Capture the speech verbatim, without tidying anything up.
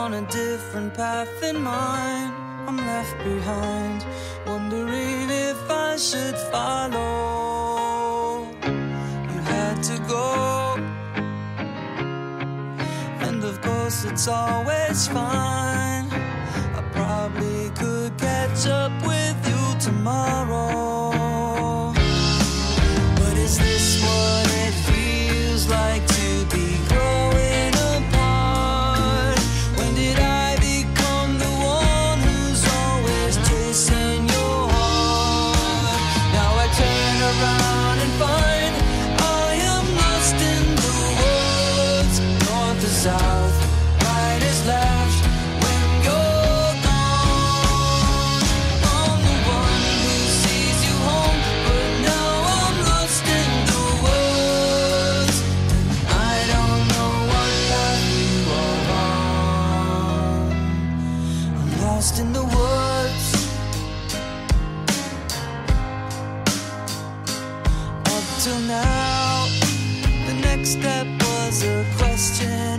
on a different path than mine. I'm left behind, wondering if I should follow. You had to go, and of course it's always fine. I probably could catch up with you tomorrow. But is this what it feels like to be growing apart? When did I become the one who's always chasing your heart? Now I turn around and find I am lost in the woods. North to south, right is left. When you're gone, I'm the one who sees you home, but now I'm lost in the woods, and I don't know what path you are on. I'm lost in the woods. Up till now, the next step was a question.